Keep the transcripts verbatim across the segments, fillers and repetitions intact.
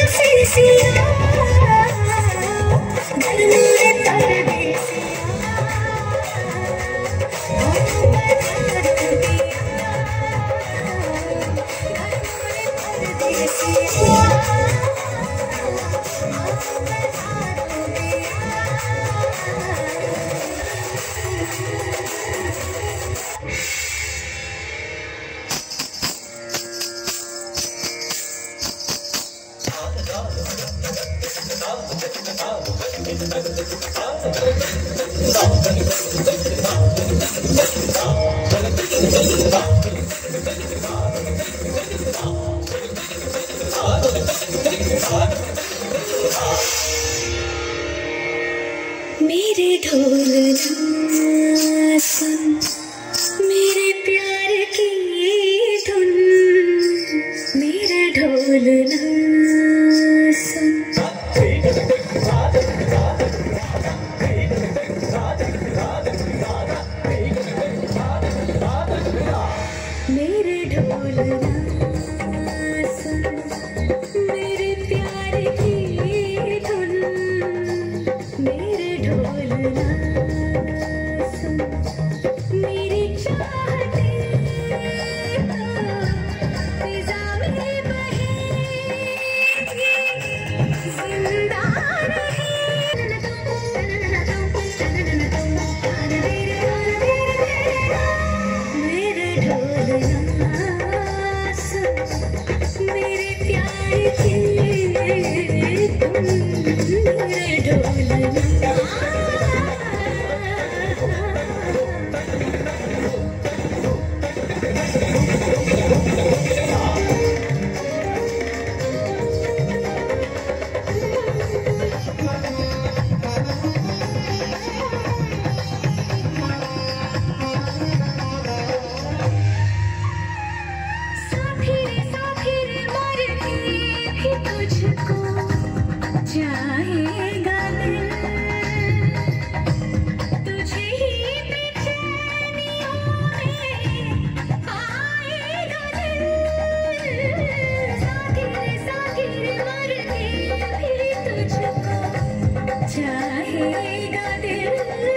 मेरे ढोल ना सुन, मेरे प्यार की धुन, मेरा ढोल ना सुन। मेरे ढोल ना सुन, मेरे प्यार की धुन, मेरे ढोल ना सुन, मेरी चाहते फिजा में बहेगी, जिंदा रहे। मेरे ढोल ना सुन, मेरे प्यार की धुन, मेरे ढोल ना। साफिर साफिर मर के भी तुझको चाहेगा दिल, तुझे ही बेचैनियों में पाएगा दिल। साफिर साफिर मर के भी तुझको चाहेगा दिल,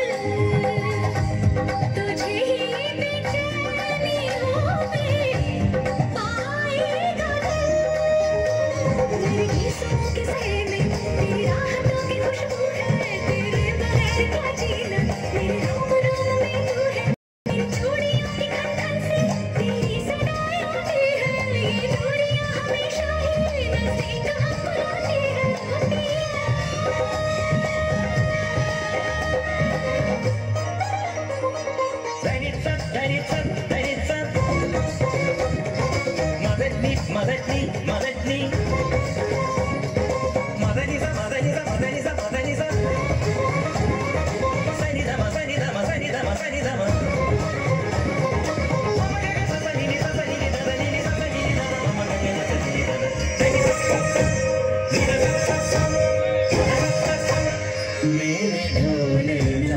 तुझे ही बेचैनियों में पाएगा दिल। मेरे गीतों के सहने, तेरी राहतों की खुशबू है, तेरे बगैर क्या जीना। मेरे रोम रोम में तू है, मेरी चूड़ियों की खनखन से तेरी सदाएं आती है। ये दूरियां हमेशा ही नजदीक हमको लाती है। Mother, mother, mother, mother,